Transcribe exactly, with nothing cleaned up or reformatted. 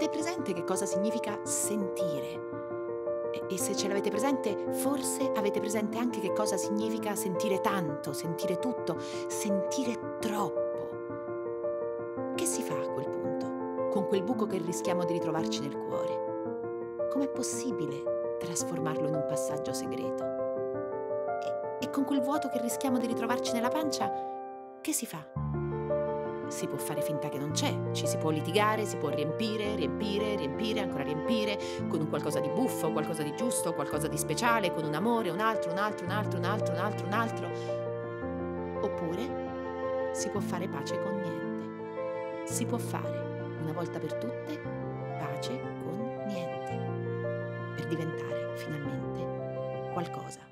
Avete presente che cosa significa sentire? E e se ce l'avete presente, forse avete presente anche che cosa significa sentire tanto, sentire tutto, sentire troppo. Che si fa a quel punto, con quel buco che rischiamo di ritrovarci nel cuore? Com'è possibile trasformarlo in un passaggio segreto? E, e con quel vuoto che rischiamo di ritrovarci nella pancia, che si fa? Si può fare finta che non c'è, ci si può litigare, si può riempire, riempire, riempire, ancora riempire, con un qualcosa di buffo, qualcosa di giusto, qualcosa di speciale, con un amore, un altro, un altro, un altro, un altro, un altro, un altro. Oppure si può fare pace con niente. Si può fare, una volta per tutte, pace con niente, per diventare finalmente qualcosa.